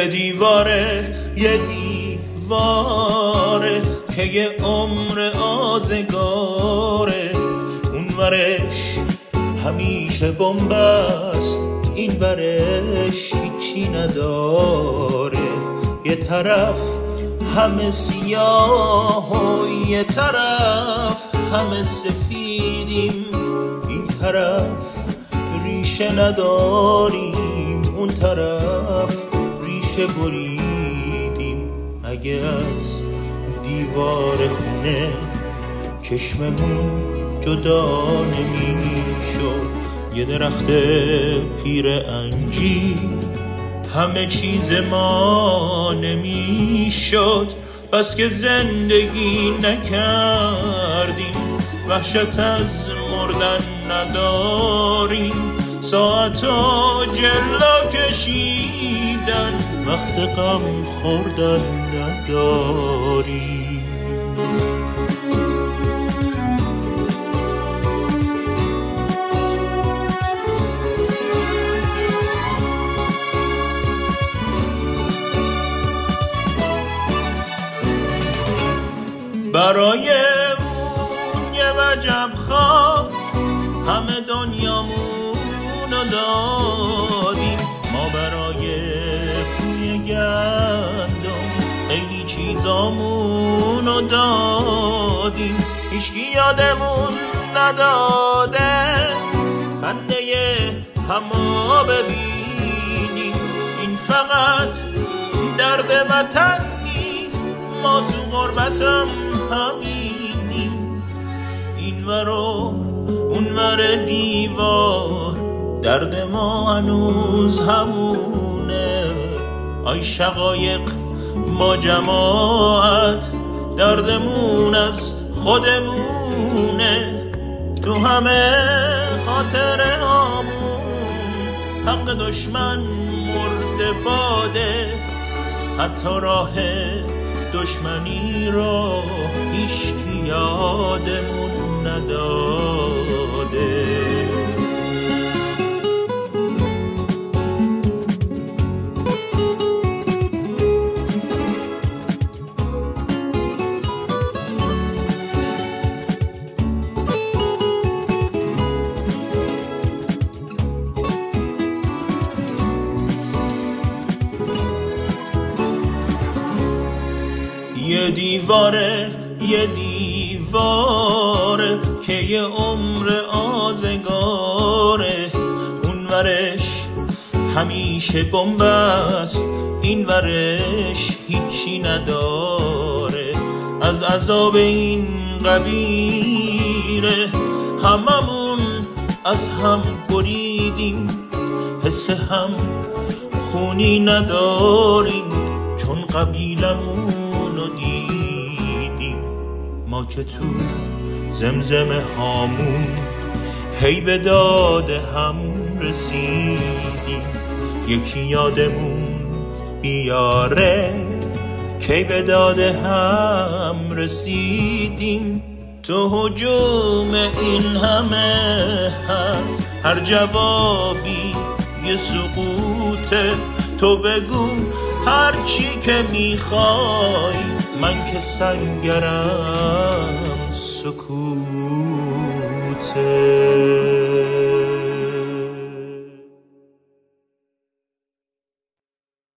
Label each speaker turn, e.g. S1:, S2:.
S1: یه دیواره که یه عمر آزگاره، اون ورش همیشه بنبست، این ورش هیچی نداره. یه طرف همه سیاه و یه طرف همه سفیدیم، این طرف ریشه نداریم، اون طرف ریشه بریدیم. اگه از دیوار خونه چشممون جدا نمیشد، یه درخت پیر انجیر همه چیز ما نمیشد. بس که زندگی نکردیم، وحشت از مردن نداریم، ساعتا جلا کشیدن وقت غم خوردن نداریم. برای اون یه وجب خاک همه دنیامونو دادیم، ما برای بوی گندم خیلی چیزامونو دادیم. هیچکی یادمون نداده خنده همو ببینیم، این فقط درد وطن نیست، ما تو غربتم همینیم. این ور و اون ور دیوار درد ما هنوز همونه. آی شقایق ما جماعت دردمون از خودمونه. تو همه خاطره هامون حق دشمن مرده باده، حتی راه دشمنی را هیچکی یادمون نداده. یه دیواره که یه عمر آزگاره، اون ورش همیشه بنبست، این ورش هیچی نداره. از عذاب این قبیله هممون از هم بریدیم، حس هم خونی نداریم، چون قبیلمون ما که تو زمزمه هامون هی به داد هم رسیدیم. یکی یادمون بیاره کی به داد هم رسیدیم. تو هجوم این همه هر جوابی یه سقوطه. تو بگو هر چی که میخوای، من که سنگرم سکوته.